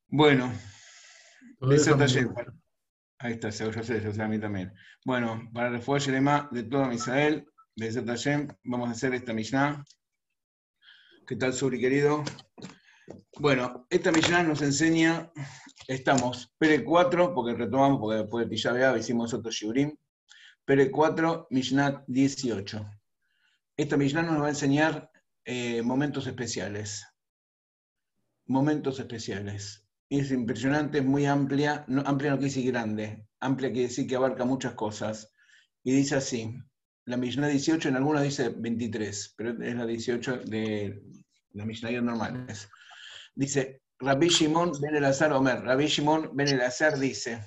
Bueno, Todo eso Besat me Hashem. gusta. Ahí está, yo sé, a mí también. Bueno, para el refuerzo de todo Israel, Besat Hashem, vamos a hacer esta Mishnah. ¿Qué tal, Suri, querido? Bueno, esta Mishnah nos enseña, estamos, Pere 4, porque retomamos, porque después de Tisha B'Av hicimos otro Shiurim, Pere 4, Mishnah 18. Esta Mishnah nos va a enseñar momentos especiales. Momentos especiales. Es impresionante, es muy amplia. No, amplia no quiere decir grande. Amplia quiere decir que abarca muchas cosas. Y dice así. La Mishnah 18, en algunos dice 23, pero es la 18 de las Mishnayot normales. Dice, Rabbi Shimon ben Elazar Omer. Rabbi Shimon ben Elazar dice,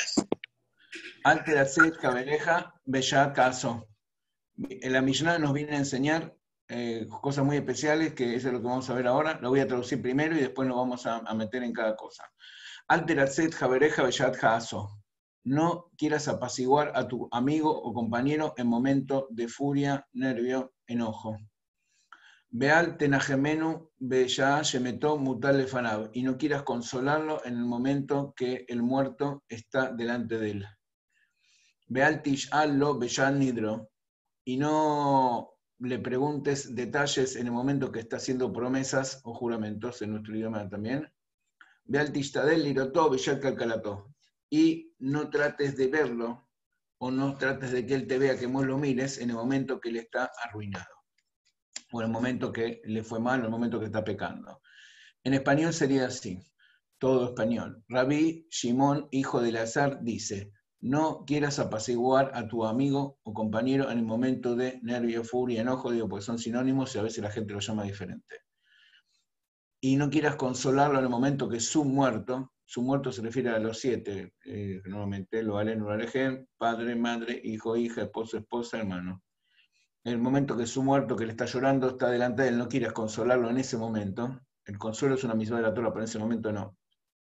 Alter Kabereja Bella Caso. La Mishnah nos viene a enseñar cosas muy especiales, que eso es lo que vamos a ver ahora. Lo voy a traducir primero y después nos vamos a meter en cada cosa. Alteratzet jabereja bellat haaso. No quieras apaciguar a tu amigo o compañero en momento de furia, nervio, enojo. Beal tenajemenu bella shemetó mutal lefanab. Y no quieras consolarlo en el momento que el muerto está delante de él. Beal tish'allo bellat nidro. Y no le preguntes detalles en el momento que está haciendo promesas o juramentos, en nuestro idioma también. Ve al tistadel lirotó, bellat calcalató. Y no trates de verlo, o no trates de que él te vea, que vos lo mires, en el momento que él está arruinado, o en el momento que le fue mal, o en el momento que está pecando. En español sería así, todo español. Rabí Shimón, hijo de Elazar, dice, no quieras apaciguar a tu amigo o compañero en el momento de nervio, furia, enojo, digo, porque son sinónimos y a veces la gente lo llama diferente. Y no quieras consolarlo en el momento que su muerto se refiere a los 7, normalmente, lo valen, lo alejen, padre, madre, hijo, hija, esposo, esposa, hermano. En el momento que su muerto, que le está llorando, está delante de él, no quieras consolarlo en ese momento. El consuelo es una misma de la Torah, pero en ese momento no.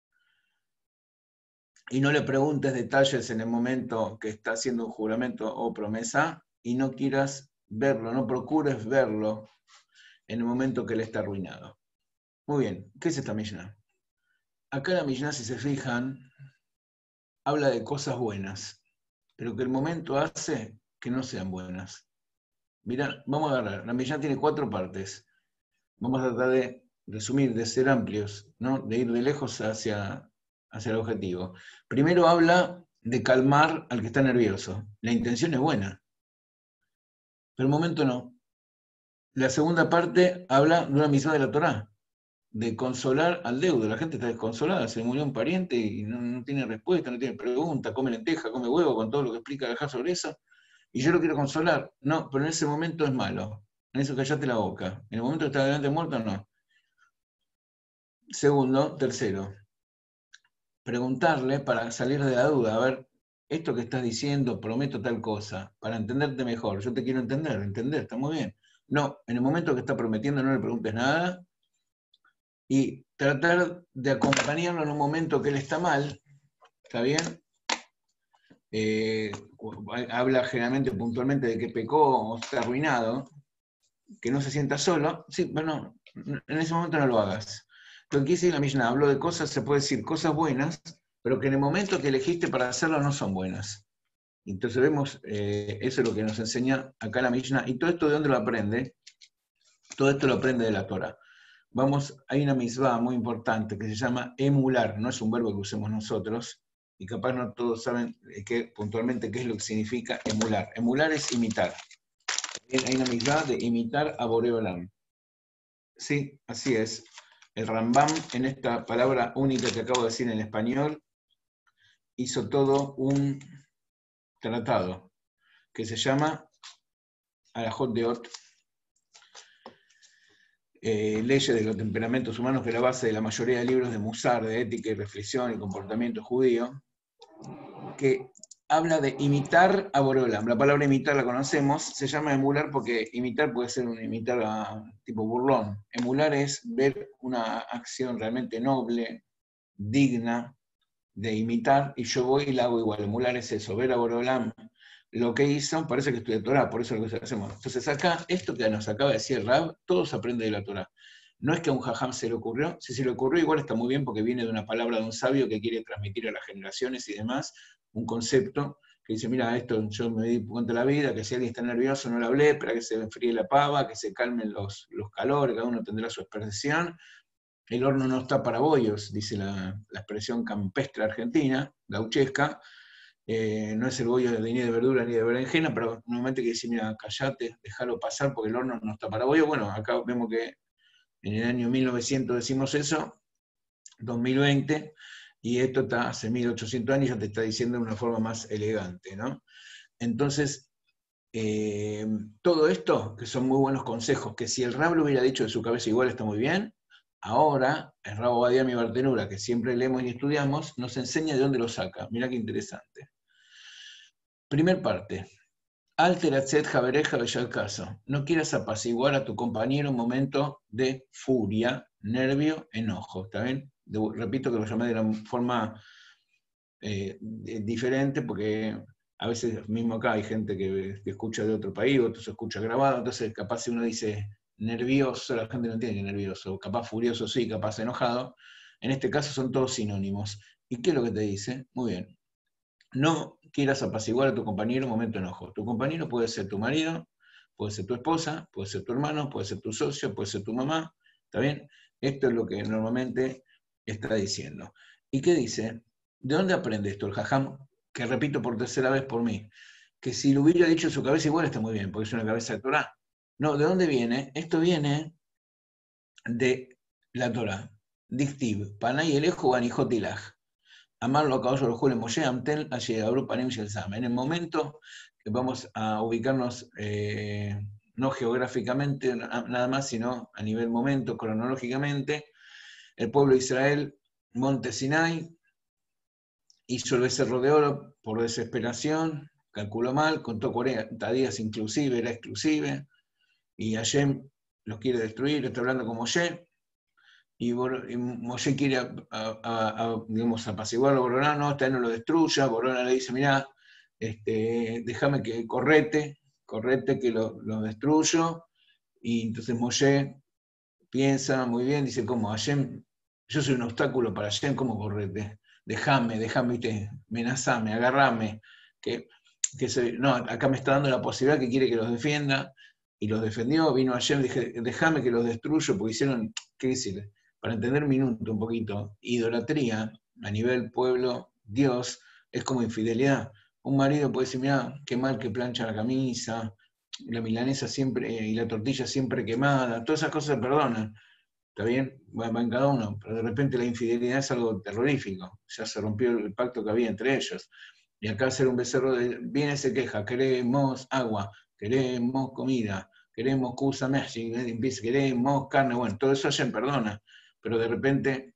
Y no le preguntes detalles en el momento que está haciendo un juramento o promesa, y no quieras verlo, no procures verlo en el momento que él está arruinado. Muy bien, ¿qué es esta Mishnah? Acá la Mishnah, si se fijan, habla de cosas buenas, pero que el momento hace que no sean buenas. Mirá, vamos a agarrar, la Mishnah tiene 4 partes. Vamos a tratar de resumir, de ser amplios, ¿no? De ir de lejos hacia el objetivo. Primero habla de calmar al que está nervioso. La intención es buena, pero el momento no. La segunda parte habla de una misión de la Torá, de consolar al deudo. La gente está desconsolada, se murió un pariente y no tiene respuesta, no tiene pregunta, come lenteja, come huevo, con todo lo que explica Alajá sobre eso, y yo lo quiero consolar. No, pero en ese momento es malo. En eso callate la boca. En el momento que está delante muerto, no. Segundo, tercero, preguntarle para salir de la duda, a ver, esto que estás diciendo, prometo tal cosa, para entenderte mejor. Yo te quiero entender, está muy bien. No, en el momento que está prometiendo no le preguntes nada, y tratar de acompañarlo en un momento que él está mal, ¿está bien? Habla generalmente, puntualmente, de que pecó o está arruinado, que no se sienta solo, sí, bueno, en ese momento no lo hagas. Lo que dice la Mishnah, habló de cosas, se puede decir cosas buenas, pero que en el momento que elegiste para hacerlo no son buenas. Entonces vemos, eso es lo que nos enseña acá la Mishnah, y todo esto ¿de dónde lo aprende? Todo esto lo aprende de la Torah. Vamos, hay una misvá muy importante que se llama emular, no es un verbo que usemos nosotros, y capaz no todos saben puntualmente qué es lo que significa emular. Emular es imitar. Hay una misvá de imitar a Boreolam. Sí, así es. El Rambam, en esta palabra única que acabo de decir en español, hizo todo un tratado que se llama Alajot Deot, leyes de los temperamentos humanos, que es la base de la mayoría de libros de Musar, de ética y reflexión y comportamiento judío, que habla de imitar a Boreolam. La palabra imitar la conocemos, se llama emular porque imitar puede ser un imitar tipo burlón. Emular es ver una acción realmente noble, digna de imitar, y yo voy y la hago igual. Emular es eso, ver a Boreolam lo que hizo, parece que estudia Torah, por eso es lo que hacemos. Entonces acá, esto que nos acaba de decir Rab, todo se aprende de la Torah. No es que a un jajam se le ocurrió, si se le ocurrió igual está muy bien porque viene de una palabra de un sabio que quiere transmitir a las generaciones y demás un concepto que dice, mira, esto yo me di cuenta de la vida, que si alguien está nervioso no le hablé, para que se enfríe la pava, que se calmen los calores, cada uno tendrá su expresión. El horno no está para bollos, dice la expresión campestre argentina, gauchesca. No es el bollo ni de verdura ni de berenjena, pero normalmente que dice, mira, callate, déjalo pasar porque el horno no está para bollo. Bueno, acá vemos que en el año 1900 decimos eso, 2020, y esto está hace 1800 años, ya te está diciendo de una forma más elegante, ¿no? Entonces, todo esto, que son muy buenos consejos, que si el Rab lo hubiera dicho de su cabeza igual está muy bien, ahora el Rab Obadia mi Bartenura, que siempre leemos y estudiamos, nos enseña de dónde lo saca. Mirá qué interesante. Primer parte. Alteratzet javereja bellal caso. No quieras apaciguar a tu compañero en un momento de furia, nervio, enojo. ¿Está bien? Repito que lo llamé de una forma diferente porque a veces mismo acá hay gente que escucha de otro país, otros escucha grabado, entonces capaz si uno dice nervioso, la gente no entiende que nervioso, capaz furioso sí, capaz enojado. En este caso son todos sinónimos. ¿Y qué es lo que te dice? Muy bien. No quieras apaciguar a tu compañero en un momento de enojo. Tu compañero puede ser tu marido, puede ser tu esposa, puede ser tu hermano, puede ser tu socio, puede ser tu mamá. ¿Está bien? Esto es lo que normalmente está diciendo. ¿Y qué dice? ¿De dónde aprende esto el jajam? Que repito por tercera vez por mí. Que si lo hubiera dicho en su cabeza igual está muy bien, porque es una cabeza de Torah. No, ¿de dónde viene? Esto viene de la Torah. Dictiv, Panay Elejo Anijotilaj. Amarlo a caballo de Julio Moshe, Amtel, allí a Grupo Anim Shelsam. En el momento que vamos a ubicarnos, no geográficamente nada más, sino a nivel momento, cronológicamente, el pueblo de Israel, Monte Sinai, hizo el becerro de oro por desesperación, calculó mal, contó 40 días inclusive, era exclusive, y Hashem los quiere destruir, está hablando con Moshe, y Moshe quiere digamos, apaciguarlo a Borona, no, esta no lo destruya, Borona le dice, mirá, déjame que correte que lo destruyo, y entonces Moshe piensa muy bien, dice, ¿cómo? Hashem, yo soy un obstáculo para Hashem, ¿cómo correte? Déjame, amenazame, agarrame, no, acá me está dando la posibilidad que quiere que los defienda, y los defendió, vino Hashem, dije, déjame que los destruyo, porque hicieron, ¿qué decir? Para entender un minuto un poquito, idolatría a nivel pueblo, Dios, es como infidelidad. Un marido puede decir, mira, qué mal que plancha la camisa, la milanesa siempre, y la tortilla siempre quemada, todas esas cosas se perdonan, ¿está bien? Va en cada uno, pero de repente la infidelidad es algo terrorífico, ya se rompió el pacto que había entre ellos. Y acá hacer un becerro, viene se queja, queremos agua, queremos comida, queremos kusa meshi, queremos carne, bueno, todo eso ya perdona, pero de repente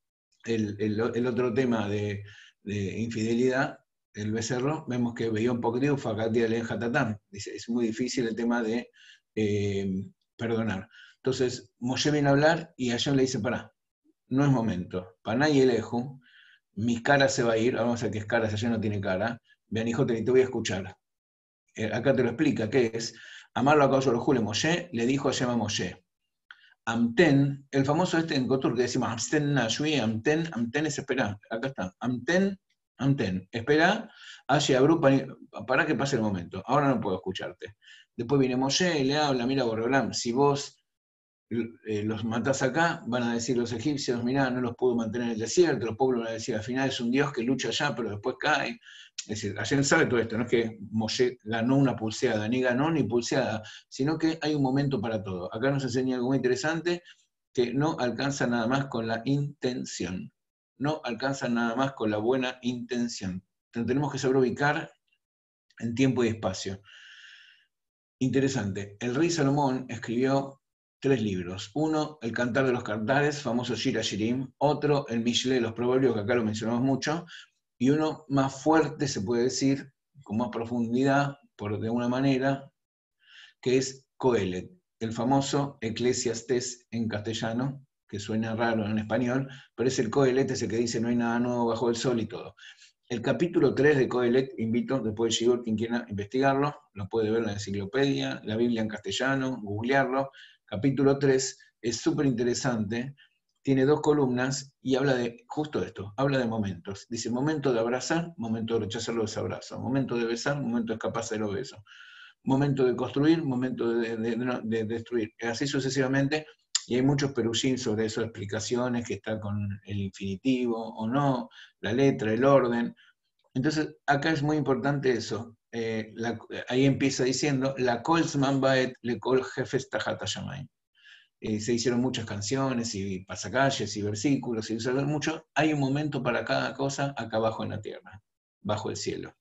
el otro tema de infidelidad, el becerro, vemos que veía un poco de Ufacatía de Jatatán. Dice, es muy difícil el tema de perdonar. Entonces, Moshe viene a hablar y Hashem le dice, pará, no es momento. Paná y Eleju, mi cara se va a ir, vamos a ver qué es cara, si Hashem no tiene cara. Vean, hijo, te voy a escuchar. Acá te lo explica, ¿qué es? Amarlo a causa de los Jule Moshe, le dijo a Hashem a Moshe. Amten, el famoso en Kotur que decimos Amten Nashui, Amten es esperar, acá está, Amten, espera, hacia Brupa, para que pase el momento, ahora no puedo escucharte. Después viene Moshe y le habla, mira Borolán, si vos los matás acá, van a decir los egipcios, mirá, no los pudo mantener en el desierto, los pueblos van a decir, al final es un dios que lucha allá, pero después cae. Es decir, Hashem sabe todo esto, no es que Moshe ganó una pulseada, ni ganó ni pulseada, sino que hay un momento para todo. Acá nos enseña algo muy interesante, que no alcanza nada más con la intención, no alcanza nada más con la buena intención. Entonces, tenemos que saber ubicar en tiempo y espacio. Interesante, el rey Salomón escribió 3 libros. Uno, El Cantar de los Cantares, famoso Shir HaShirim. Otro, el Mishle de los Proverbios, que acá lo mencionamos mucho. Y uno más fuerte, se puede decir, con más profundidad, de alguna manera, que es Coelet, el famoso Eclesiastés en castellano, que suena raro en español, pero es el Coelet, ese que dice no hay nada nuevo bajo el sol y todo. El capítulo 3 de Coelet, invito, después de Shigur, quien quiera investigarlo, lo puede ver en la enciclopedia, la Biblia en castellano, googlearlo. Capítulo 3 es súper interesante, tiene 2 columnas y habla de justo esto, habla de momentos. Dice, momento de abrazar, momento de rechazar los abrazos, momento de besar, momento de escaparse de los besos, momento de construir, momento de destruir, así sucesivamente. Y hay muchos perushim sobre eso, explicaciones, que está con el infinitivo o no, la letra, el orden. Entonces, acá es muy importante eso. Ahí empieza diciendo, la Kolzman Baet le Kol Jefes Tajata Shamayim. Se hicieron muchas canciones y pasacalles y versículos, y mucho. Hay un momento para cada cosa acá abajo en la tierra, bajo el cielo.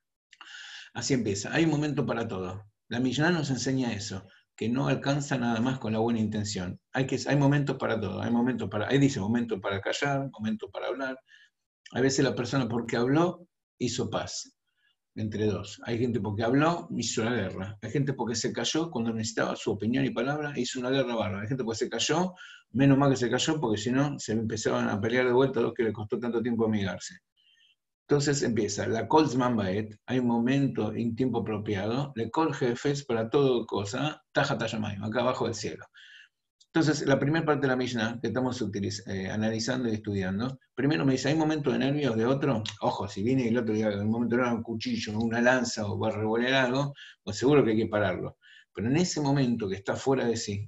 Así empieza, hay un momento para todo. La Mishnah nos enseña eso, que no alcanza nada más con la buena intención. Hay momentos para todo, ahí dice momento para callar, momento para hablar. A veces la persona porque habló hizo paz entre dos. Hay gente porque habló, hizo la guerra. Hay gente porque se cayó cuando necesitaba su opinión y palabra, hizo una guerra bárbara. Hay gente porque se cayó, menos mal que se cayó, porque si no, se empezaban a pelear de vuelta a los que le costó tanto tiempo amigarse. Entonces empieza, la Kolzman Baet, hay un momento en tiempo apropiado, le Kol Jefes para todo cosa, Tajat Hashamayim, acá abajo del cielo. Entonces, la primera parte de la Mishnah que estamos analizando y estudiando, primero me dice, ¿hay momentos de nervios de otro? Ojo, si viene el otro día, en un momento de un cuchillo, una lanza o va a revolver algo, pues seguro que hay que pararlo. Pero en ese momento que está fuera de sí,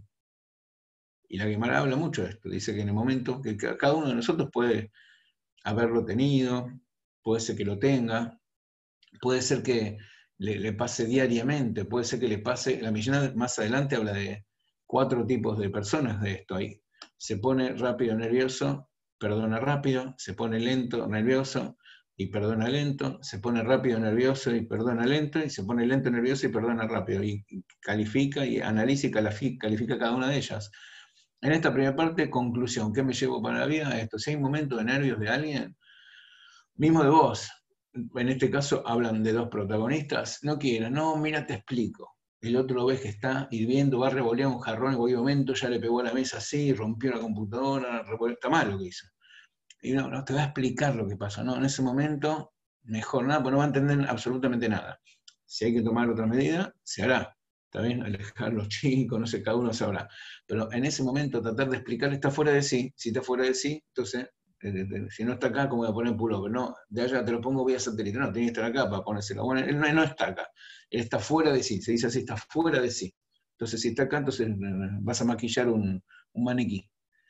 y la Gemara habla mucho de esto, dice que en el momento que cada uno de nosotros puede haberlo tenido, puede ser que lo tenga, puede ser que le pase diariamente, puede ser que le pase, la Mishnah más adelante habla de 4 tipos de personas de esto ahí. Se pone rápido, nervioso, perdona rápido, se pone lento, nervioso y perdona lento, se pone rápido, nervioso y perdona lento, y se pone lento, nervioso y perdona rápido, y califica y analiza y califica cada una de ellas. En esta primera parte, conclusión, ¿qué me llevo para la vida? Esto, si hay un momento de nervios de alguien, mismo de vos, en este caso hablan de 2 protagonistas, no quiero, no, mira, te explico. El otro lo ves que está hirviendo, va a revolear un jarrón en cualquier momento, ya le pegó a la mesa así, rompió la computadora, está mal lo que hizo. Y no, te va a explicar lo que pasa. No, en ese momento, mejor nada, porque no va a entender absolutamente nada. Si hay que tomar otra medida, se hará. ¿Está bien? Alejar a los chicos, no sé, cada uno sabrá. Pero en ese momento tratar de explicar está fuera de sí. Si está fuera de sí, entonces si no está acá, ¿cómo voy a poner pullover? No, de allá te lo pongo vía satélite. No, tiene que estar acá para ponérselo. Bueno, él no está acá. Él está fuera de sí. Se dice así, está fuera de sí. Entonces, si está acá, entonces vas a maquillar un maniquí.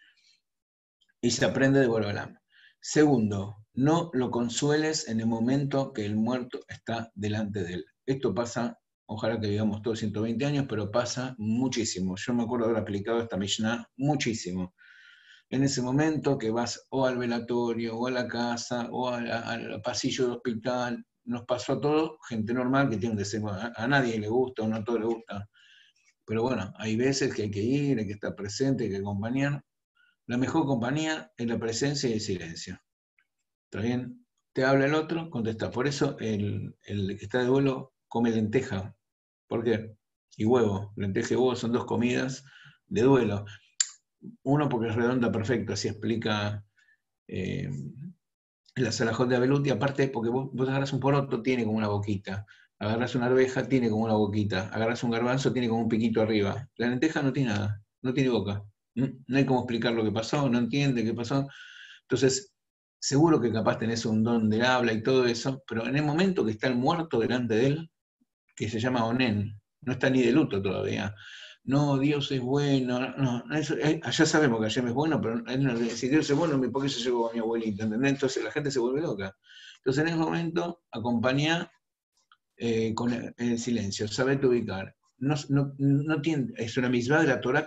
Y se aprende de Borolam. Segundo, no lo consueles en el momento que el muerto está delante de él. Esto pasa, ojalá que vivamos todos 120 años, pero pasa muchísimo. Yo me acuerdo de haber aplicado esta Mishnah muchísimo. En ese momento que vas o al velatorio, o a la casa, o al pasillo del hospital, nos pasó a todos, gente normal que tiene un deseo, a nadie le gusta, o no a todos le gusta. Pero bueno, hay veces que hay que ir, hay que estar presente, hay que acompañar. La mejor compañía es la presencia y el silencio. ¿Está bien? Te habla el otro, contesta. Por eso el que está de duelo come lenteja. ¿Por qué? Y huevo. Lenteja y huevo son 2 comidas de duelo. Uno porque es redonda, perfecto, así explica la Salahot de Abelut, y aparte porque vos agarras un poroto, tiene como una boquita. Agarras una arveja, tiene como una boquita. Agarras un garbanzo, tiene como un piquito arriba. La lenteja no tiene nada, no tiene boca. No hay cómo explicar lo que pasó, no entiende qué pasó. Entonces, seguro que capaz tenés un don de habla y todo eso, pero en el momento que está el muerto delante de él, que se llama Onen, no está ni de luto todavía. No, Dios es bueno, no, eso, allá sabemos que Hashem es bueno, pero si Dios es bueno, ¿por qué se llevó a mi abuelita? ¿Entendés? Entonces la gente se vuelve loca. Entonces en ese momento acompañá con el silencio, sabete ubicar. No tiene, es una misma de la Torah,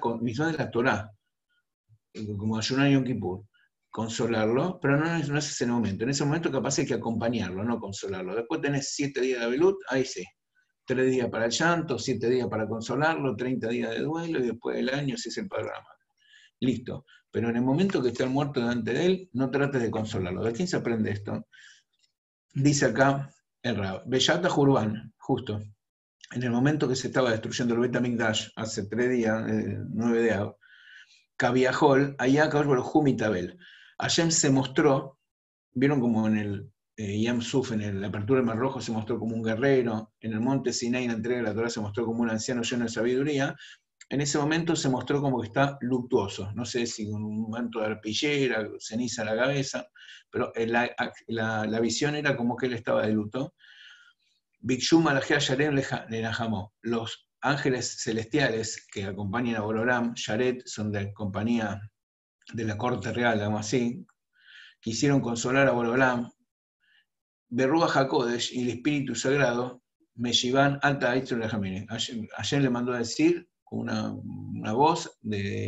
como ayunar Yom Kippur, consolarlo, pero no es ese momento. En ese momento capaz hay que acompañarlo, no consolarlo. Después tenés 7 días de Abelut, ahí sí. 3 días para el llanto, 7 días para consolarlo, 30 días de duelo, y después del año ese es el programa. Listo. Pero en el momento que está el muerto delante de él, no trates de consolarlo. ¿De quién se aprende esto? Dice acá el Rab, Bellata Jurban, justo, en el momento que se estaba destruyendo el Bet HaMikdash, hace 3 días, 9 de agosto, Kaviahol, allá Jumitabel. Hashem se mostró, vieron como en el Yam Suf, en la apertura del Mar Rojo, se mostró como un guerrero, en el monte Sinai, en la entrega de la Torah, se mostró como un anciano lleno de sabiduría. en ese momento se mostró como que está luctuoso, no sé si con un manto de arpillera, ceniza en la cabeza, pero la visión era como que él estaba de luto. Bikshu Malachia Yarem le Najamó. Los ángeles celestiales que acompañan a Borolam, Yaret, son de compañía de la corte real, digamos así, quisieron consolar a Borolam. Berrúa Hakodesh y el Espíritu Sagrado, me llevan alta a Ayer le mandó a decir una voz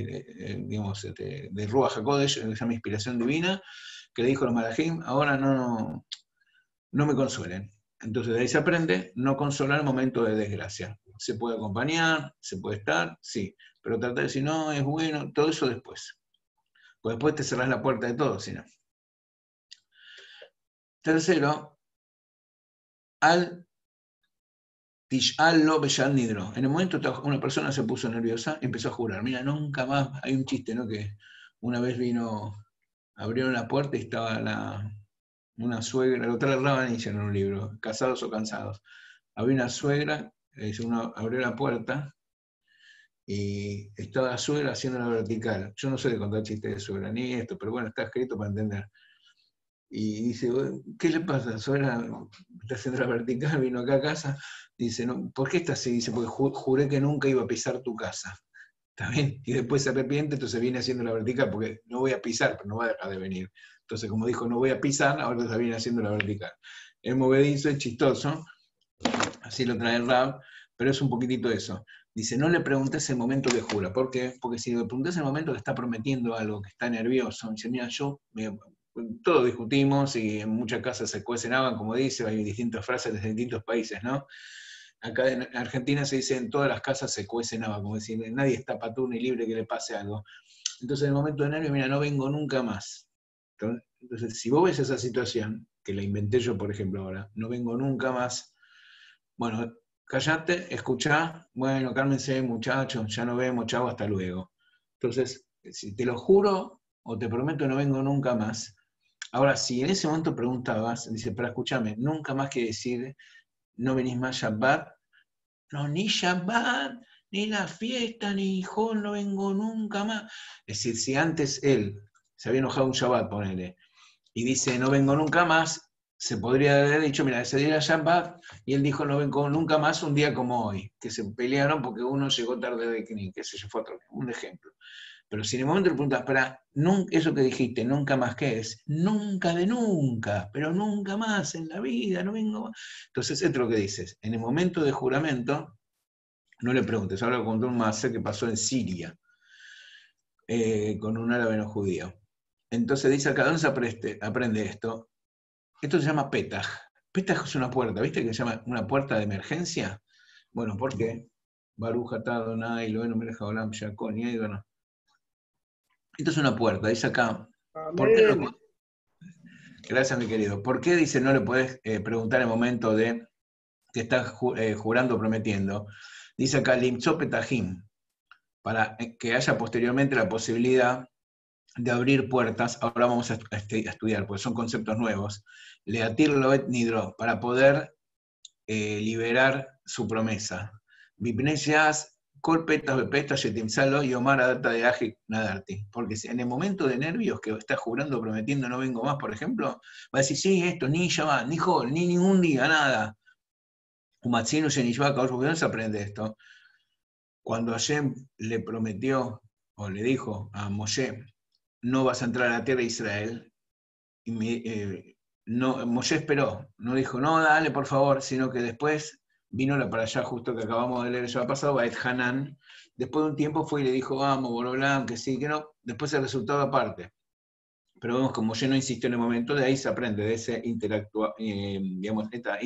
de Ruach HaKodesh, que se llama inspiración divina, que le dijo a los malajim, ahora no me consuelen. Entonces de ahí se aprende no consolar en momentos de desgracia. Se puede acompañar, se puede estar, sí, pero tratar de decir, no, es bueno, todo eso después. Pues después te cerrás la puerta de todo, si no. Tercero, al Tish'al lo beyal nidro. En el momento una persona se puso nerviosa y empezó a jurar, mira, nunca más, hay un chiste, ¿no? Que una vez abrieron la puerta y estaba una suegra, lo trasladaban y en un libro, casados o cansados. Había una suegra, uno abrió la puerta y estaba la suegra haciendo la vertical. Yo no sé de contar chistes de suegra, ni esto, pero bueno, está escrito para entender. Y dice, ¿qué le pasa? Suegra está haciendo la vertical, vino acá a casa. Dice, no, ¿por qué está así? Dice, porque juré que nunca iba a pisar tu casa. ¿Está bien? Y después se arrepiente, entonces viene haciendo la vertical, porque no voy a pisar, pero no va a dejar de venir. Entonces, como dijo, no voy a pisar, ahora se viene haciendo la vertical. Es movedizo, es chistoso, así lo trae el Rab, pero es un poquitito eso. Dice, no le preguntes el momento que jura. ¿Por qué? Porque si le preguntas el momento que está prometiendo algo, que está nervioso, dice, mira, todos discutimos y en muchas casas se cuecen habas, como dice, hay distintas frases de distintos países, ¿no? Acá en Argentina se dice, en todas las casas se cuecen habas, como decir, nadie está patú ni libre que le pase algo. Entonces en el momento de nervio, mira, no vengo nunca más. Entonces, si vos ves esa situación, que la inventé yo, por ejemplo, ahora, no vengo nunca más, bueno, callate, escuchá, bueno, cálmense, muchachos, ya nos vemos, chavo, hasta luego. Entonces, si te lo juro o te prometo no vengo nunca más. Ahora, si en ese momento preguntabas, dice, pero escúchame, nunca más que decir, no venís más Shabbat, no, ni Shabbat, ni la fiesta, ni hijo, no vengo nunca más. Es decir, si antes él se había enojado un Shabbat, ponele, y dice, no vengo nunca más, se podría haber dicho, mira, ese día era Shabbat, y él dijo, no vengo nunca más un día como hoy, que se pelearon porque uno llegó tarde de Kni, que ese fue un ejemplo. Pero si en el momento le preguntas, para, eso que dijiste, nunca más, ¿qué es? Nunca de nunca, pero nunca más en la vida, no vengo más. Entonces, esto es lo que dices. En el momento de juramento, no le preguntes. Ahora conté un masacre que pasó en Siria, con un árabe no judío. Entonces dice, acá dónde se aprende esto. Esto se llama Petaj. Petaj es una puerta, ¿viste que se llama una puerta de emergencia? Bueno, ¿por qué? Baruch atah Adonai, Eloheinu melech haolam, Shakon, y ahí, bueno. Esto es una puerta, dice acá. ¿Por qué no? Gracias, mi querido. ¿Por qué dice no le podés preguntar en el momento de que estás jurando o prometiendo? Dice acá, Limtzo Petahim, para que haya posteriormente la posibilidad de abrir puertas. Ahora vamos a estudiar, porque son conceptos nuevos. Leatir Loet Nidro, para poder liberar su promesa. Vipneyas Colpetas, bepetas, yetimsalo y Omar Adata de Aji Nadarti. Porque si en el momento de nervios que está jurando, prometiendo no vengo más, por ejemplo, va a decir, sí, esto, ni Shabbat, ni Jol, ni ningún día, nada. Umatzino Yenishbaka, ¿dónde se aprende esto? Cuando Hashem le prometió, o le dijo a Moshe, no vas a entrar a la tierra de Israel, y Moshe esperó, no dijo, no, dale, por favor, sino que después vino la para allá, justo que acabamos de leer el año pasado, Baet Hanan, después de un tiempo fue y le dijo, vamos, Borolam, que sí, que no, después el resultado aparte. Pero vemos como Moshe no insistió en el momento, de ahí se aprende, de esa esta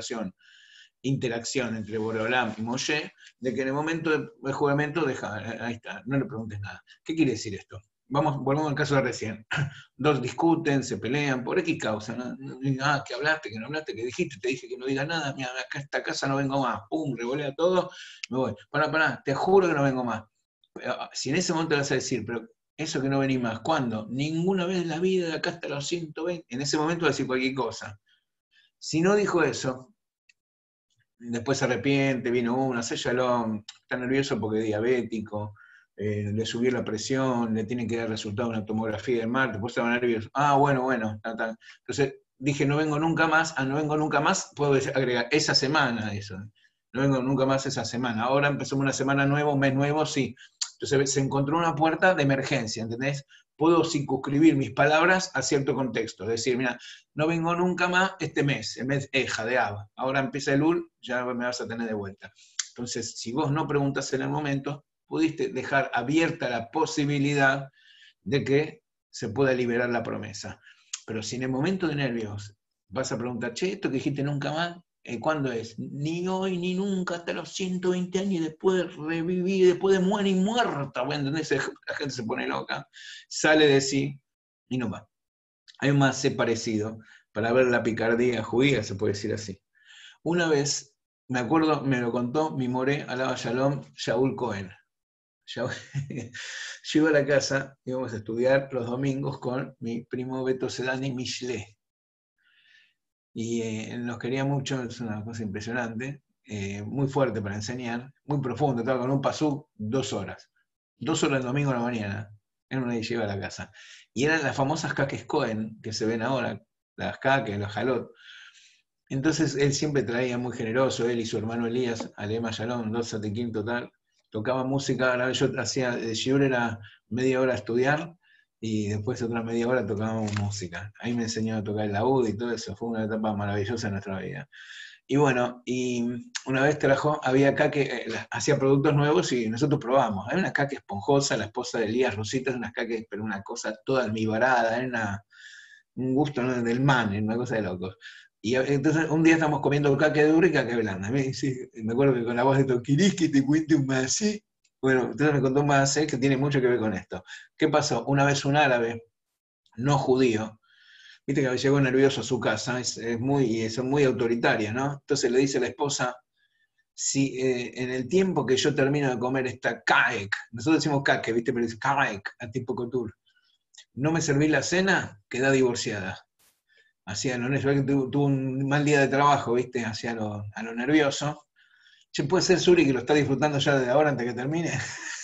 interacción entre Borolam y Moshe, de que en el momento del juramento deja, ahí está, no le preguntes nada. ¿Qué quiere decir esto? Volvamos al caso de recién. Dos discuten, se pelean, por X causa. ¿No? Que hablaste, que no hablaste, que dijiste, te dije que no digas nada, mira, acá a esta casa no vengo más, pum, revolea todo, me voy. Pará, te juro que no vengo más. Si en ese momento le vas a decir, pero eso que no venís más, ¿cuándo? Ninguna vez en la vida, de acá hasta los 120, en ese momento va a decir cualquier cosa. Si no dijo eso, después se arrepiente, vino uno, hace Shalom, está nervioso porque es diabético, le subió la presión, le tienen que dar resultado de una tomografía de Marte, después estaba nervioso. Ah, bueno, ta. Entonces dije, no vengo nunca más, no vengo nunca más, puedo agregar esa semana eso. No vengo nunca más esa semana. Ahora empezamos una semana nueva, un mes nuevo, sí. Entonces se encontró una puerta de emergencia, ¿entendés? Puedo circunscribir mis palabras a cierto contexto. Es decir, mira, no vengo nunca más este mes, el mes Eja de Ab. Ahora empieza el UL, ya me vas a tener de vuelta. Entonces, si vos no preguntas en el momento, pudiste dejar abierta la posibilidad de que se pueda liberar la promesa. Pero si en el momento de nervios vas a preguntar, che, esto que dijiste nunca más, ¿cuándo es? Ni hoy, ni nunca, hasta los 120 años, y después revivir, después de muere y muerta, bueno, ¿entendés? La gente se pone loca, sale de sí y no va. Hay un más parecido para ver la picardía judía, se puede decir así. Una vez, me acuerdo, me lo contó mi moré, alaba Shalom, Shaul Cohen. Yo iba a la casa, íbamos a estudiar los domingos con mi primo Beto Sedani Michelet. Y nos quería mucho, es una cosa impresionante, muy fuerte para enseñar, muy profundo, estaba con un pasú 2 horas. 2 horas el domingo a la mañana, era una iba a la casa. Y eran las famosas caques Cohen, que se ven ahora, las caques, los jalot. Entonces él siempre traía muy generoso, él y su hermano Elías, Alema Shalom, 2 Atequín total, tocaba música, ahora yo hacía, de shiur era media hora a estudiar, y después otra media hora tocábamos música. Ahí me enseñó a tocar el laúd y todo eso, fue una etapa maravillosa en nuestra vida. Y bueno, y una vez trajo, había acá que hacía productos nuevos y nosotros probamos. Hay una caque esponjosa, la esposa de Elías Rosita, es una caque, pero una cosa toda almibarada, era un gusto, ¿no?, del man, una cosa de locos. Y entonces un día estamos comiendo caque dura y caque blanda. Me acuerdo que con la voz de Toquirís que te cuente un más así. Bueno, entonces me contó un más que tiene mucho que ver con esto. ¿Qué pasó? Una vez un árabe, no judío, viste que llegó nervioso a su casa, son muy autoritarias, ¿no? Entonces le dice a la esposa, si en el tiempo que yo termino de comer esta kaek, nosotros decimos kake, viste, pero dice kaek, a tipo couture, no me servís la cena, queda divorciada. Hacía lo nervioso, tuvo un mal día de trabajo, viste, hacía a lo nervioso. Che, puede ser Suri que lo está disfrutando ya desde ahora antes que termine.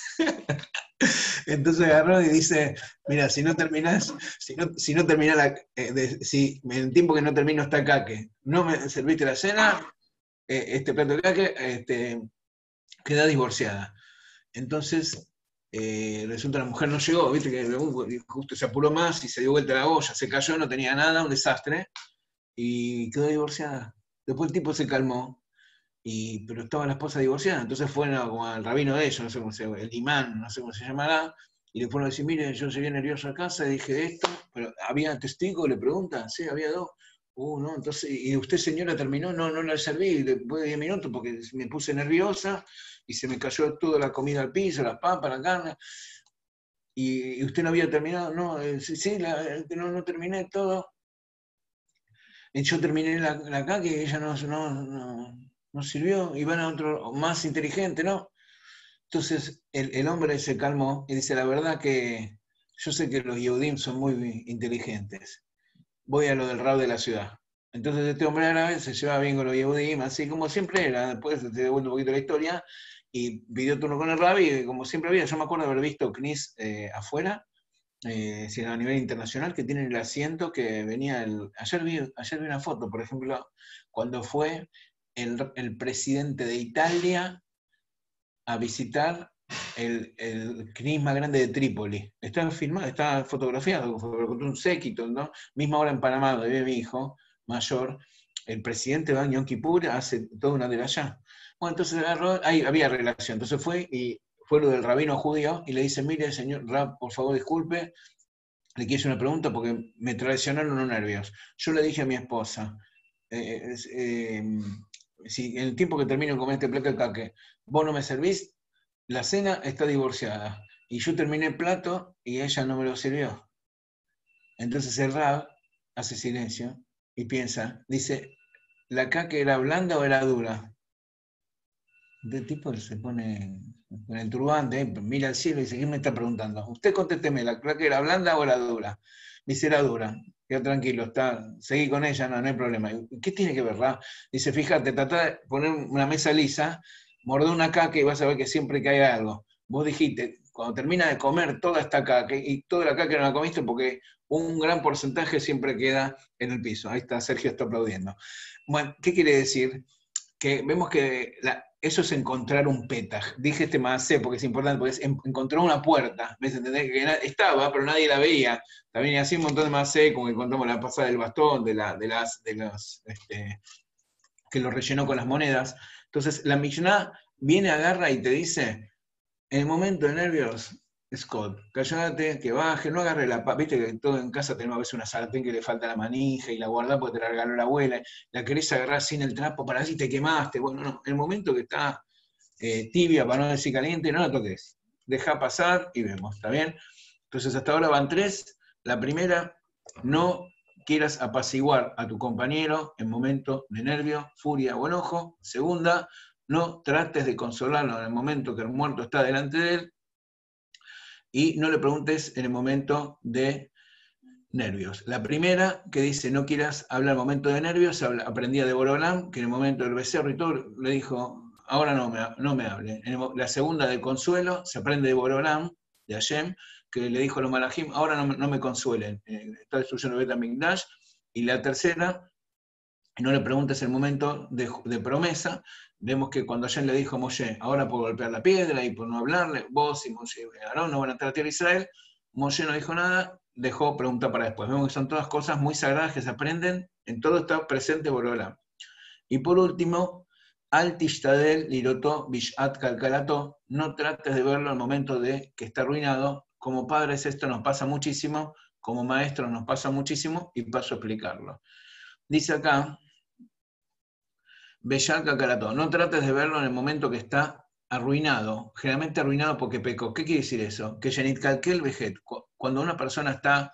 Entonces agarró y dice, mira, si no terminás, si no terminás si en el tiempo que no termino esta caque, no me serviste la cena, este plato de caque, queda divorciada. Entonces, resulta que la mujer no llegó, viste que justo se apuró más y se dio vuelta la olla, se cayó, no tenía nada, un desastre, y quedó divorciada. Después el tipo se calmó, pero estaba la esposa divorciada, entonces fueron como al rabino de ellos, no sé cómo se llama, el imán, no sé cómo se llamará, y le fueron a decir, mire, yo llegué nervioso a casa y dije esto, pero ¿había testigo? Le preguntan, sí, había 2. No, entonces, ¿y usted, señora, terminó? No, no la serví después de 10 minutos porque me puse nerviosa y se me cayó toda la comida al piso, las papas, la carne. ¿Y usted no había terminado? No, sí, no terminé todo. Yo terminé la que ella no sirvió, y van a otro más inteligente, ¿no? Entonces el hombre se calmó y dice, la verdad que yo sé que los Yehudim son muy inteligentes. Voy a lo del rab de la ciudad. Entonces este hombre árabe se lleva bien con los Yehudim, así como siempre era. Después te devuelvo un poquito la historia, y pidió turno con el rab, y como siempre había, yo me acuerdo de haber visto Knis afuera, sino a nivel internacional, que tienen el asiento que venía ayer vi una foto, por ejemplo, cuando fue el presidente de Italia a visitar el CNIS más grande de Trípoli. Está filmado, está fotografiado, con un séquito, ¿no? Misma hora en Panamá, donde vive mi hijo mayor, el presidente va a Yom Kippur, hace toda una de allá. Bueno, entonces ahí había relación, entonces fue lo del rabino judío, y le dice, mire, señor Rab, por favor, disculpe, le quiero hacer una pregunta porque me traicionaron los nervios. Yo le dije a mi esposa, si en el tiempo que termino de comer este plato de caque, vos no me servís, la cena está divorciada. Y yo terminé el plato y ella no me lo sirvió. Entonces el Rab hace silencio y piensa, dice, ¿la caque era blanda o era dura? El tipo se pone con el turbante, mira al cielo y dice, ¿qué me está preguntando? Usted contésteme, ¿la caque era blanda o era dura? Dice, era dura. queda tranquilo, seguí con ella, no hay problema. ¿Qué tiene que ver, Ra? Dice, fíjate, tratá de poner una mesa lisa, mordé una caca y vas a ver que siempre cae algo. Vos dijiste, cuando termina de comer toda esta caca, y toda la caca no la comiste porque un gran porcentaje siempre queda en el piso. Ahí está, Sergio está aplaudiendo. Bueno, ¿qué quiere decir? Que vemos que eso es encontrar un petaj. Dije este maasé porque es importante, porque es encontrar una puerta. ¿Ves? ¿Entendés? Que estaba, pero nadie la veía. También así un montón de maasé, como encontramos la pasada del bastón, que lo rellenó con las monedas. Entonces, la Mishnah viene, agarra y te dice, en el momento de nervios, Scott, callate, que baje, no agarre la papa. Viste que todo en casa tenemos a veces una sartén que le falta la manija y la guardás porque te la regaló la abuela, la querés agarrar sin el trapo para así te quemaste. Bueno, no, en el momento que está tibia, para no decir caliente, no la toques. Deja pasar y vemos, ¿está bien? Entonces hasta ahora van 3. La primera, no quieras apaciguar a tu compañero en momento de nervio, furia o enojo. Segunda, no trates de consolarlo en el momento que el muerto está delante de él. Y no le preguntes en el momento de nervios. La primera, que dice, no quieras hablar en el momento de nervios, aprendía de Borolam, que en el momento del becerro y todo, le dijo, ahora no me hable. La segunda, de consuelo, se aprende de Borolam, de Hashem, que le dijo a los malajim, ahora no me consuelen, está destruyendo el Betamigdash. Y la tercera, no le preguntes el momento de promesa. Vemos que cuando Hashem le dijo a Moshe, ahora por golpear la piedra y por no hablarle, vos y Moshe y Aarón no van a entrar a tierra de Israel, Moshe no dijo nada, dejó pregunta para después. Vemos que son todas cosas muy sagradas que se aprenden, en todo está presente Borolam. Y por último, al tishtadel liroto bishat kalkalato, no trates de verlo al momento de que está arruinado. Como padres esto nos pasa muchísimo, como maestros nos pasa muchísimo, y paso a explicarlo. Dice acá, Beyal Kakarato, no trates de verlo en el momento que está arruinado, generalmente arruinado porque pecó. ¿Qué quiere decir eso? Que Yanit Kalkel Vejet, cuando una persona está,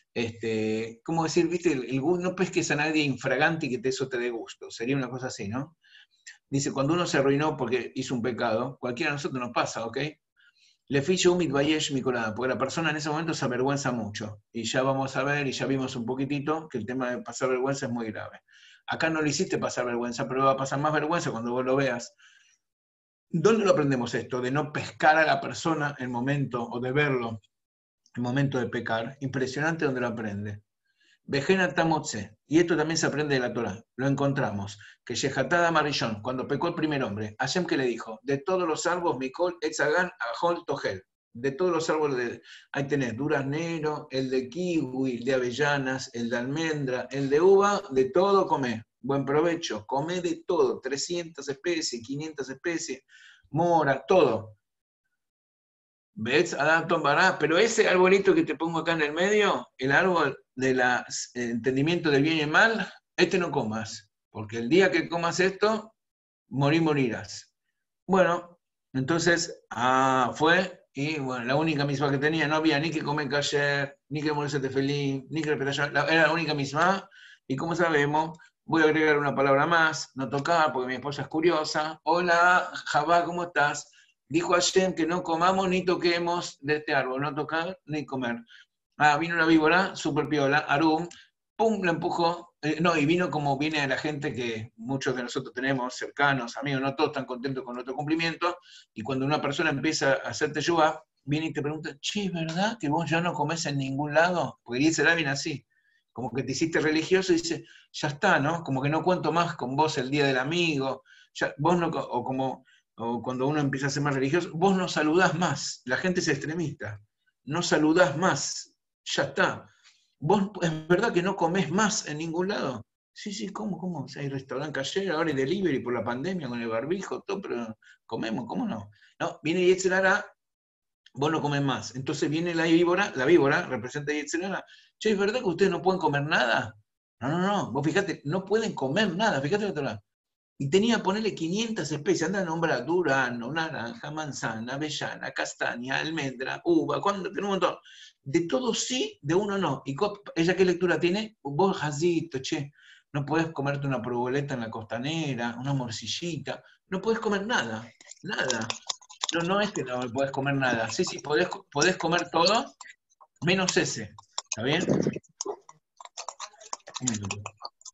¿cómo decir? ¿Viste? No pesques a nadie infragante y que eso te dé gusto. Sería una cosa así, ¿no? Dice, cuando uno se arruinó porque hizo un pecado, cualquiera de nosotros nos pasa, ¿ok? Le ficho umit bayesh mikolada, porque la persona en ese momento se avergüenza mucho. Y ya vamos a ver, y ya vimos un poquitito, que el tema de pasar vergüenza es muy grave. Acá no le hiciste pasar vergüenza, pero va a pasar más vergüenza cuando vos lo veas. ¿Dónde lo aprendemos esto? De no pescar a la persona en el momento, o de verlo en el momento de pecar. Impresionante donde lo aprende. Vejena Tamotse, y esto también se aprende de la Torah, lo encontramos, que Shehatada Marillón, cuando pecó el primer hombre, Hashem que le dijo, de todos los árboles, Mikol, Etzagan, Ajol, Togel, de todos los árboles, ahí tenés duraznero, el de kiwi, el de avellanas, el de almendra, el de uva, de todo come, buen provecho, come de todo, 300 especies, 500 especies, mora, todo. ¿Ves? Adapton Bará, pero ese arbolito que te pongo acá en el medio, el árbol del entendimiento del bien y el mal, este no comas, porque el día que comas esto, morirás. Bueno, entonces fue, y bueno, la única misma que tenía, no había ni que comer kasher, ni que morirse feliz, ni que repetir, era la única misma, y como sabemos, voy a agregar una palabra más, no tocar, porque mi esposa es curiosa. Hola, Jabá, ¿cómo estás? Dijo Hashem que no comamos ni toquemos de este árbol, no tocar ni comer. Vino una víbora, super piola, Arum, pum, la empujó. No, y vino como viene la gente que muchos de nosotros tenemos, cercanos, amigos, no todos están contentos con nuestro cumplimiento, y cuando una persona empieza a hacerte yuba, viene y te pregunta, che, ¿verdad que vos ya no comés en ningún lado? Porque dice la viene así, como que te hiciste religioso y dice, ya está, ¿no? Como que no cuento más con vos el día del amigo, ya, vos no, o cuando uno empieza a ser más religioso, vos no saludás más, la gente es extremista, no saludás más, ya está. ¿Vos es verdad que no comés más en ningún lado? Sí, ¿cómo? O sea, hay restaurante ayer, ahora hay delivery por la pandemia, con el barbijo, todo, pero comemos, ¿cómo no? No, viene Yetzirah, vos no comes más. Entonces viene la víbora representa Yetzirah. Che, ¿es verdad que ustedes no pueden comer nada? No, vos fíjate, no pueden comer nada, fíjate la Torah. Y tenía, ponerle 500 especies, anda a nombrar durano, naranja, manzana, avellana, castaña, almendra, uva, tiene un montón. De todo sí, de uno no. ¿Y ella qué lectura tiene? Vos, jazito, che, no podés comerte una proboleta en la costanera, una morcillita, no podés comer nada, nada. No es que no podés comer nada. Sí, podés comer todo, menos ese. ¿Está bien? Un minuto.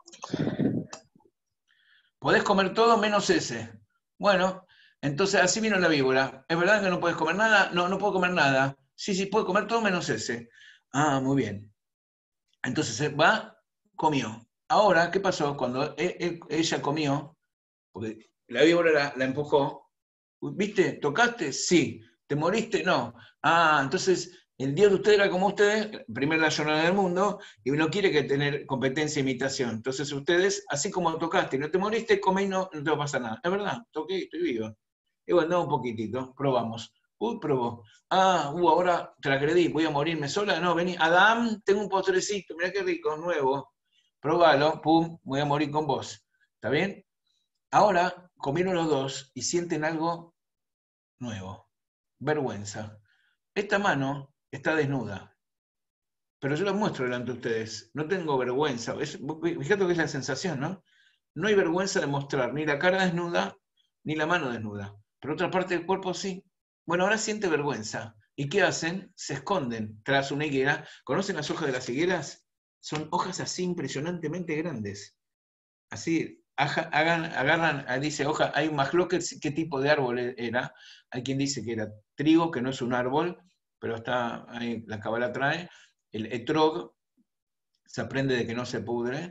Podés comer todo menos ese. Bueno, entonces así vino la víbora. ¿Es verdad que no puedes comer nada? No, no puedo comer nada. Sí, sí, puedo comer todo menos ese. Ah, muy bien. Entonces va, comió. Ahora, ¿qué pasó? Cuando ella comió, porque la víbora la empujó, ¿viste? ¿Tocaste? Sí. ¿Te moriste? No. Ah, entonces el Dios de ustedes era como ustedes, primera la jornada del mundo, y no quiere que tener competencia e imitación. Entonces ustedes, así como tocaste y no te moriste, comé y no te va a pasar nada. Es verdad, toqué y estoy vivo. Y bueno, un poquitito, probamos. Uy, probó. Ah, ahora te la creí, voy a morirme sola. No, vení, Adán, tengo un postrecito, mirá qué rico, nuevo. Probalo, pum, voy a morir con vos. ¿Está bien? Ahora comieron los dos y sienten algo nuevo. Vergüenza. Esta mano está desnuda, pero yo la muestro delante de ustedes. No tengo vergüenza. Fíjate que es la sensación, ¿no? No hay vergüenza de mostrar ni la cara desnuda, ni la mano desnuda. Pero otra parte del cuerpo sí. Bueno, ahora siente vergüenza. ¿Y qué hacen? Se esconden tras una higuera. ¿Conocen las hojas de las higueras? Son hojas así impresionantemente grandes. Así, agarran, dice hoja, hay un mahloket, qué tipo de árbol era. Hay quien dice que era trigo, que no es un árbol, pero está ahí, la Kabbalah trae. El etrog se aprende de que no se pudre.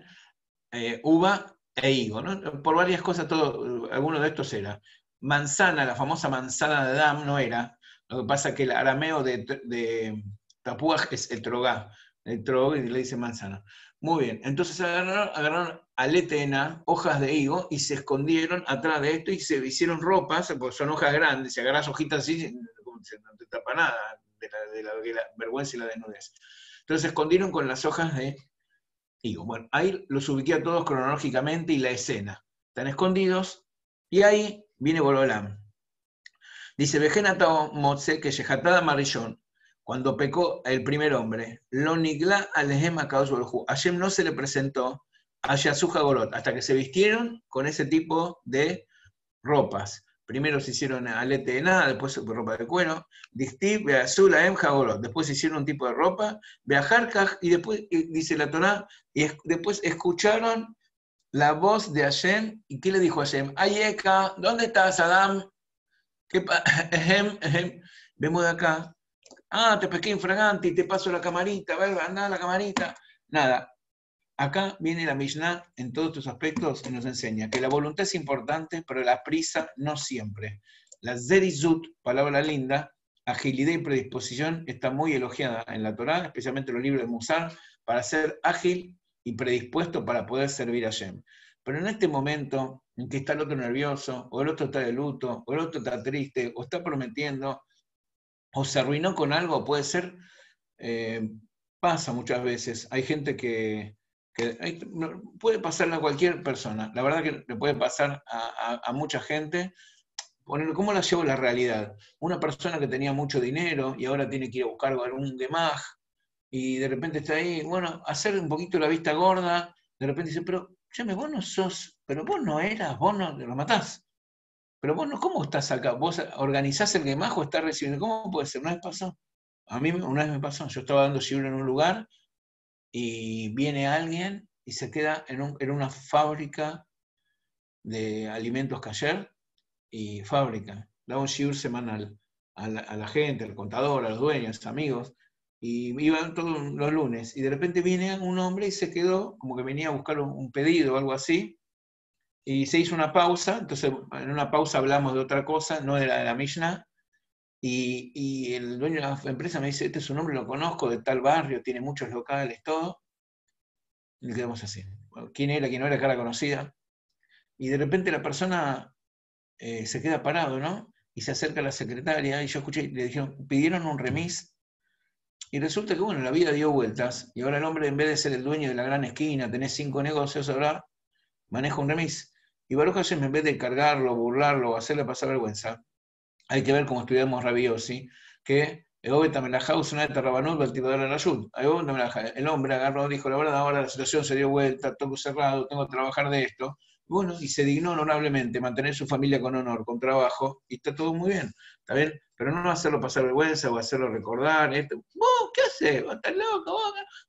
Uva e higo, ¿no? Por varias cosas, todo, alguno de estos era. Manzana, la famosa manzana de Adán, no era. Lo que pasa es que el arameo de Tapuaj es etrogá. Etrog y le dice manzana. Muy bien, entonces agarraron aletena, hojas de higo, y se escondieron atrás de esto y se hicieron ropas, porque son hojas grandes, si agarras hojitas así, no te tapa nada de la vergüenza y la desnudez. Entonces se escondieron con las hojas de higo. Bueno, ahí los ubiqué a todos cronológicamente y la escena. Están escondidos, y ahí viene Borolam. Dice, Vejenata Motse que Yehatada Marillón, cuando pecó el primer hombre, lo nigla alejem a Hashem no se le presentó a Yasuja Golot, hasta que se vistieron con ese tipo de ropas. Primero se hicieron alete de nada, después ropa de cuero, Dictiv, Beazul, Aem, Jagolot. Después se hicieron un tipo de ropa, Beajarkaj, y después, dice la Torá, y después escucharon la voz de Hashem, ¿y qué le dijo Hashem? Ayeka, ¿dónde estás, Adam? Vemos de acá. Ah, te pesqué infragante y te paso la camarita, anda la camarita. Nada. Acá viene la Mishnah en todos estos aspectos y nos enseña que la voluntad es importante, pero la prisa no siempre. La zerizut, palabra linda, agilidad y predisposición está muy elogiada en la Torá, especialmente en los libros de Musar, para ser ágil y predispuesto para poder servir a Hashem. Pero en este momento en que está el otro nervioso, o el otro está de luto, o el otro está triste, o está prometiendo, o se arruinó con algo, puede ser, pasa muchas veces. Hay gente que puede pasarle a cualquier persona. La verdad que le puede pasar a mucha gente. ¿Cómo la llevo la realidad? Una persona que tenía mucho dinero y ahora tiene que ir a buscar algún gemaj y de repente está ahí, bueno, hacer un poquito la vista gorda, de repente dice, pero vos no sos, pero vos no eras, vos no, lo matás. Pero vos no, ¿cómo estás acá? ¿Vos organizás el gemaj o estás recibiendo? ¿Cómo puede ser? Una vez pasó. A mí una vez me pasó. Yo estaba dando shiur en un lugar y viene alguien y se queda en una fábrica de alimentos kasher y fábrica. Daba un shiur semanal a la gente, al contador, a los dueños, amigos, y iban todos los lunes. Y de repente viene un hombre y se quedó, como que venía a buscar un pedido o algo así, y se hizo una pausa. Entonces en una pausa hablamos de otra cosa, no de la Mishnah, y el dueño de la empresa me dice, este es un hombre, lo conozco, de tal barrio, tiene muchos locales, todo. Y quedamos así. ¿Quién era? ¿Quién no era? Cara conocida. Y de repente la persona se queda parado, ¿no? Y se acerca a la secretaria, y yo escuché, le dijeron, pidieron un remis, y resulta que, bueno, la vida dio vueltas, y ahora el hombre, en vez de ser el dueño de la gran esquina, tener 5 negocios, ahora maneja un remis. Y Baruch Hashem, en vez de cargarlo, burlarlo, o hacerle pasar vergüenza, hay que ver, como estudiamos Rabbi Yossi, que el hombre agarró, dijo, la verdad, ahora la situación se dio vuelta, todo cerrado, tengo que trabajar de esto. Bueno, y se dignó honorablemente mantener su familia con honor, con trabajo, y está todo muy bien, ¿está bien? Pero no hacerlo pasar vergüenza o hacerlo recordar. ¿Vos qué haces? ¿Vos estás loco?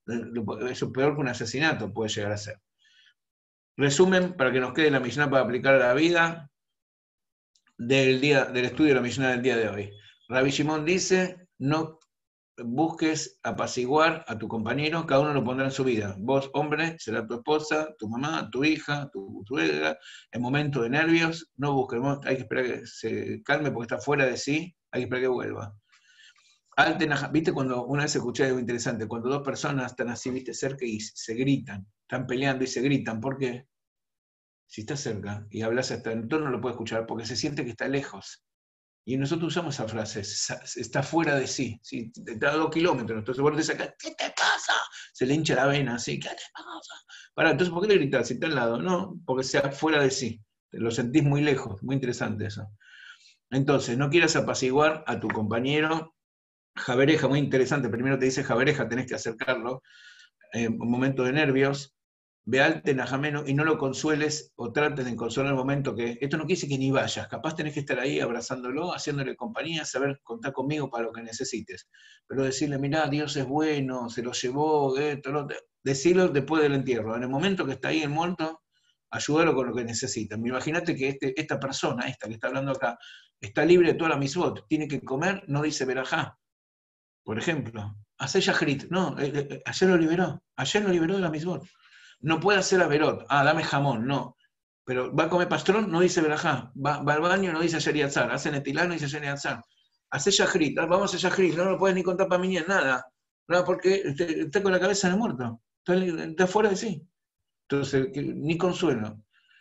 Eso peor que un asesinato puede llegar a ser. Resumen, para que nos quede la Mishnah para aplicar a la vida del estudio de la Mishnah del día de hoy. Rabbi Shimon dice, no busques apaciguar a tu compañero, cada uno lo pondrá en su vida. Vos, hombre, será tu esposa, tu mamá, tu hija, tu suegra. En momentos de nervios, no busques, hay que esperar que se calme porque está fuera de sí, hay que esperar que vuelva. ¿Viste cuando una vez escuché algo interesante? Cuando dos personas están así, viste, cerca y se gritan, están peleando y se gritan, ¿por qué? Si está cerca y hablas hasta el tono no lo puede escuchar porque se siente que está lejos. Y nosotros usamos esa frase, está fuera de sí, ¿sí? Está a 2 kilómetros, entonces vos te sacás, ¿qué te pasa? Se le hincha la vena, así, ¿qué te pasa? Entonces, ¿por qué le gritás si está al lado? No, porque sea fuera de sí, lo sentís muy lejos, muy interesante eso. Entonces, no quieras apaciguar a tu compañero, Jabereja, muy interesante, primero te dice Jabereja, tenés que acercarlo, en un momento de nervios, Bealte Najameno, y no lo consueles o trates de consolar el momento que, esto no quiere decir que ni vayas, capaz tenés que estar ahí abrazándolo, haciéndole compañía, saber contar conmigo para lo que necesites, pero decirle, mirá, Dios es bueno, se lo llevó, decirlo después del entierro, en el momento que está ahí el muerto, ayúdalo con lo que necesita. Imagínate que esta persona, esta que está hablando acá, está libre de toda la misbot, tiene que comer, no dice verajá, por ejemplo, hace Yahrit, no, ayer lo liberó de la misbot. No puede hacer averot, dame jamón, no. Pero va a comer pastrón, no dice verajá. Va al baño, no dice yeriatzar. Hace netilá, no dice yeriatzar. Hace yahrit, vamos a hacer yahrit, no lo puedes ni contar para mí ni nada. No, porque está con la cabeza en el muerto. Está fuera de sí. Entonces, ni consuelo.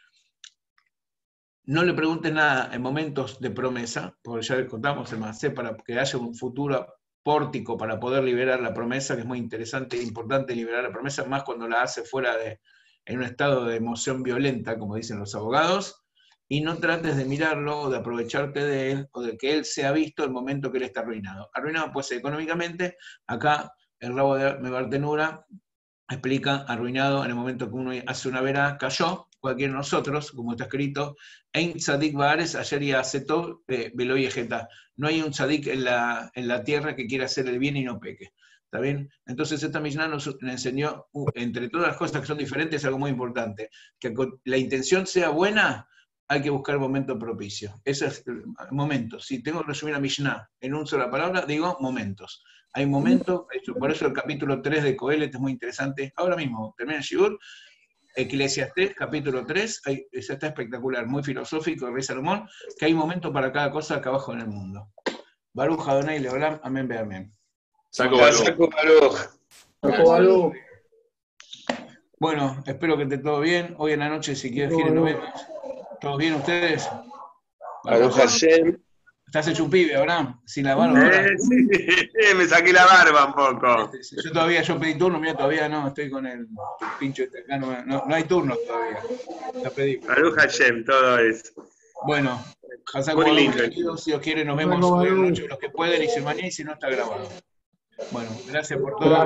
No le preguntes nada en momentos de promesa, porque ya le contamos el Masé, para que haya un futuro pórtico para poder liberar la promesa, que es muy interesante e importante liberar la promesa, más cuando la hace en un estado de emoción violenta, como dicen los abogados, y no trates de mirarlo o de aprovecharte de él o de que él sea visto el momento que él está arruinado. Arruinado puede ser económicamente, acá el rabo de Mebartenura explica arruinado en el momento que uno hace una vera, cayó, cualquiera de nosotros, como está escrito, Ein tzadik baaretz asher ya'aseh tov velo yeheta. No hay un tzadik en la tierra que quiera hacer el bien y no peque. ¿Está bien? Entonces esta Mishnah nos enseñó, entre todas las cosas que son diferentes, algo muy importante, que la intención sea buena, hay que buscar momento propicio. Ese es el momento. Si tengo que resumir la Mishnah en una sola palabra, digo momentos. Hay momentos, por eso el capítulo 3 de Coelet es muy interesante. Ahora mismo, termina el Shibur, Eclesiastés, capítulo 3, está espectacular, muy filosófico, el rey Salomón, que hay momentos para cada cosa acá abajo en el mundo. Baruch Adonai Leolam, amén, be amén. Saco Baruch. Bueno, espero que esté todo bien. Hoy en la noche, si quieren, nos vemos. ¿Todos bien ustedes? Baruch Hashem. Estás hecho un pibe, Abraham, sin la barba. Sí, me saqué la barba un poco. Yo pedí turno, mira, todavía no, estoy con el pincho acá, no hay turnos todavía. La pedí. Baruch Hashem, todo eso. Bueno, muy lindo. Si Dios quiere, nos vemos hoy en la noche, los que pueden, y si mañana, y si no, está grabado. Bueno, gracias por todo.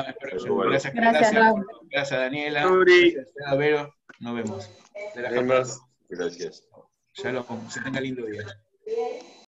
Gracias Daniela. Gracias a Vero. Nos vemos. Gracias. Shalom, se tenga lindo día.